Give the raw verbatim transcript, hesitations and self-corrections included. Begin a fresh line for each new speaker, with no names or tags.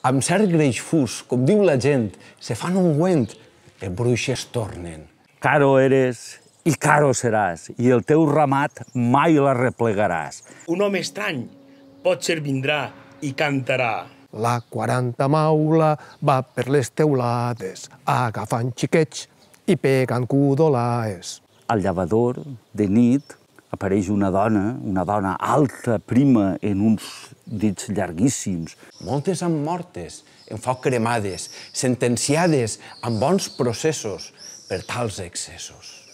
Amb cert greix fus, com diu la gent, se fan ungüent, les bruixes tornen.
Caro eres i caro seràs, i el teu ramat mai l'arreplegaràs.
Un home estrany potser vindrà i cantarà.
La quaranta maula va per les teulades, agafant xiquets i pegant cudolaes.
Al llavador, de nit, apareix una dona, una dona alta, prima, en uns dits llarguíssims.
Moltes han mortes, en foc cremades, sentenciades amb bons processos per tals excessos.